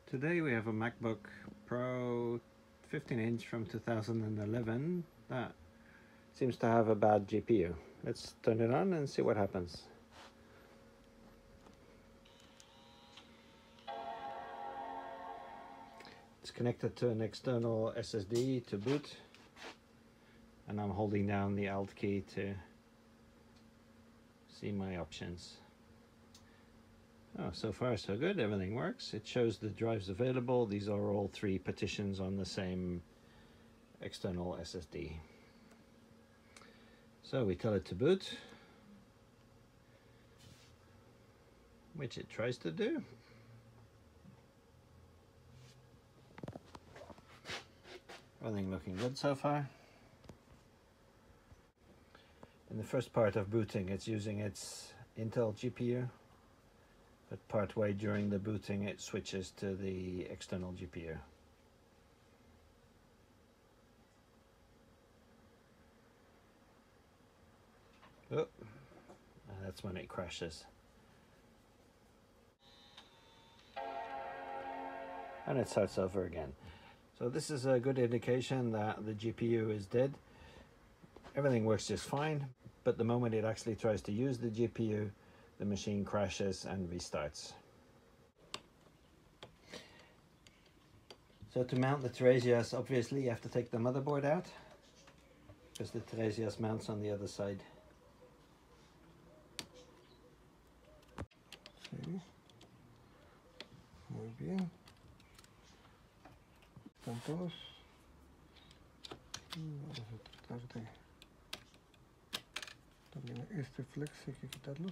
Today we have a MacBook Pro 15-inch from 2011 that seems to have a bad GPU. Let's turn it on and see what happens. It's connected to an external SSD to boot, and I'm holding down the Alt key to see my options. Oh, so far so good, everything works. It shows the drives available. These are all 3 partitions on the same external SSD. So we tell it to boot, which it tries to do. Everything looking good so far. In the first part of booting, it's using its Intel GPU. But partway during the booting, it switches to the external GPU. Oh, and that's when it crashes. And it starts over again. So this is a good indication that the GPU is dead. Everything works just fine, but the moment it actually tries to use the GPU, the machine crashes and restarts. So to mount the Tiresias, obviously you have to take the motherboard out, because the Tiresias mounts on the other side. Sí. Muy bien. Están todos. Vamos a tratar de... También este flex hay que quitarlo.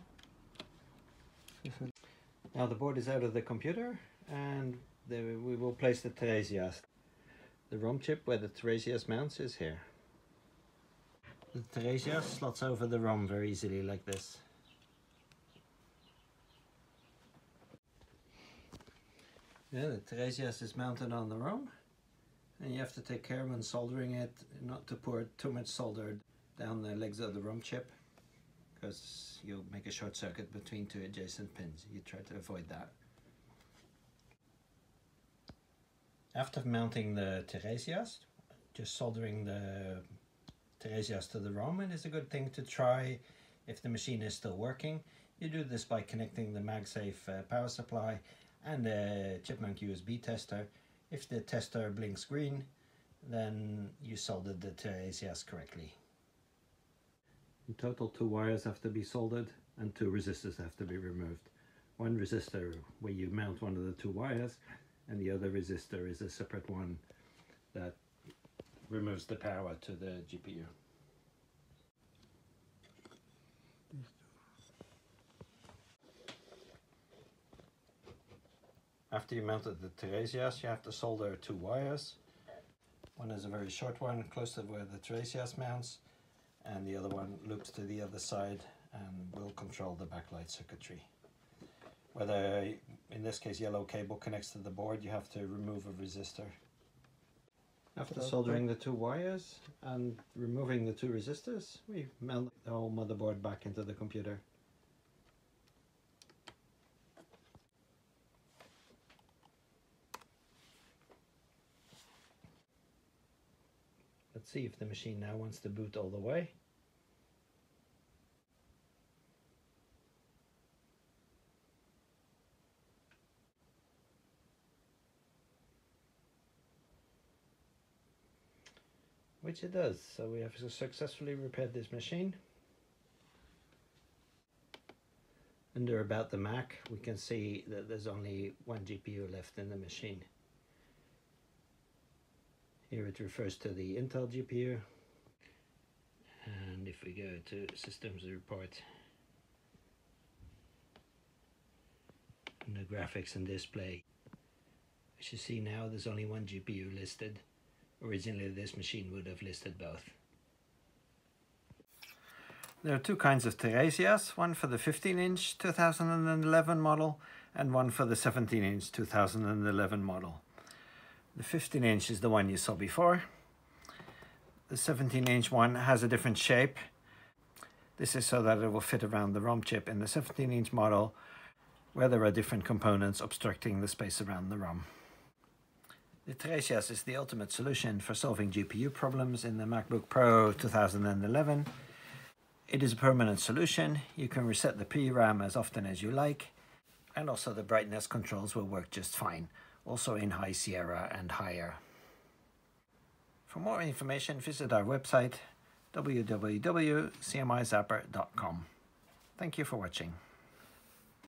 Now the board is out of the computer, and we will place the Tiresias. The ROM chip where the Tiresias mounts is here. The Tiresias slots over the ROM very easily like this. Yeah, the Tiresias is mounted on the ROM, and you have to take care when soldering it not to pour too much solder down the legs of the ROM chip, because you'll make a short circuit between 2 adjacent pins. You try to avoid that. After mounting the Tiresias, just soldering the Tiresias to the ROM, it is a good thing to try if the machine is still working. You do this by connecting the MagSafe power supply and a Chipmunk USB tester. If the tester blinks green, then you soldered the Tiresias correctly. In total, 2 wires have to be soldered and 2 resistors have to be removed. One resistor where you mount one of the 2 wires, and the other resistor is a separate one that removes the power to the GPU. After you mounted the Tiresias, you have to solder 2 wires. One is a very short one close to where the Tiresias mounts, and the other one loops to the other side and will control the backlight circuitry. Whether, in this case, yellow cable connects to the board, you have to remove a resistor. After soldering the 2 wires and removing the 2 resistors, we mount the whole motherboard back into the computer. Let's see if the machine now wants to boot all the way. Which it does, so we have successfully repaired this machine. Under About the Mac, we can see that there's only 1 GPU left in the machine. Here it refers to the Intel GPU, and if we go to Systems Report, and the Graphics and Display, as you see now there's only 1 GPU listed. Originally this machine would have listed both. There are 2 kinds of Tiresias, one for the 15-inch 2011 model and one for the 17-inch 2011 model. The 15-inch is the one you saw before. The 17-inch one has a different shape. This is so that it will fit around the ROM chip in the 17-inch model, where there are different components obstructing the space around the ROM. The Tiresias is the ultimate solution for solving GPU problems in the MacBook Pro 2011. It is a permanent solution. You can reset the PRAM as often as you like, and also the brightness controls will work just fine, also in High Sierra and higher. For more information, visit our website www.cmizapper.com. Thank you for watching.